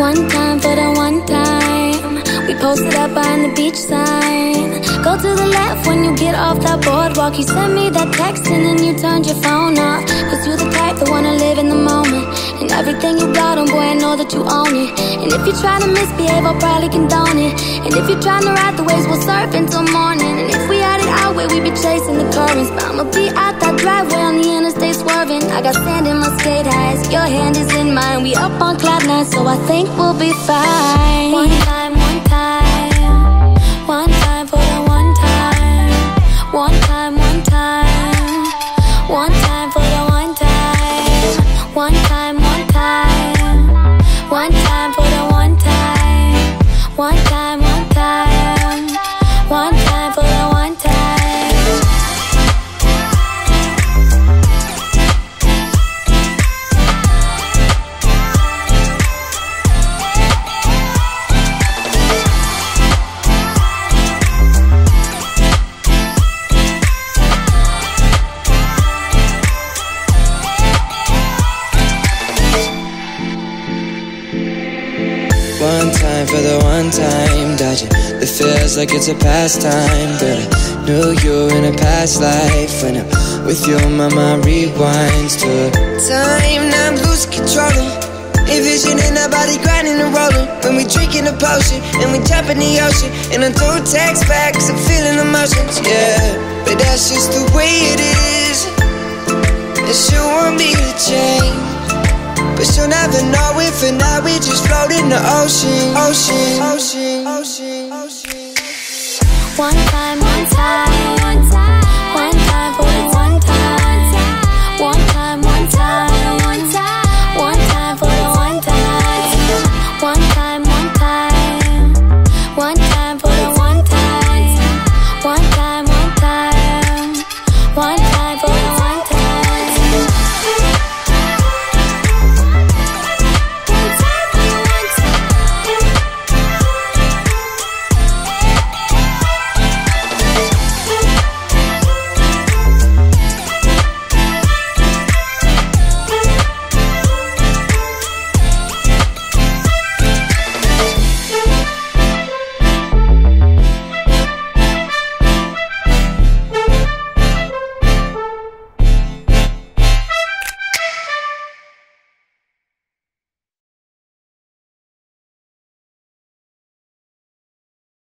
One time for the one time. We posted up behind the beach sign. Go to the left when you get off that boardwalk. You sent me that text and then you turned your phone off. Cause you're the type that wanna live in the moment. And everything you got on, boy, I know that you own it. And if you're trying to misbehave, I'll probably condone it. And if you're trying to ride the waves, we'll surf until morning. And if we had it our way, we'd be chasing the currents. But I'ma be out that driveway on the interstate swerving. I got sand in my skate highs, your hand is in mine. We up on cloud nine, so I think we'll be fine. One time, one time. One time for the one time. One time, one time. One time for the one time. One time, one time. One time for the one time. One time, one time. One time for the one time. One time for the one time, dodging it feels like it's a pastime. But I knew you in a past life. When I'm with you, my mind rewinds to a time now I'm losing control. Envisioning our body grinding and rolling. When we drinking a potion and we jump in the ocean. And I don't text back cause I'm feeling emotions, yeah. But that's just the way it is. And she want me to change, but she'll never know it. For now we just float in the ocean, ocean, ocean, ocean, ocean. One time, one time. One time for the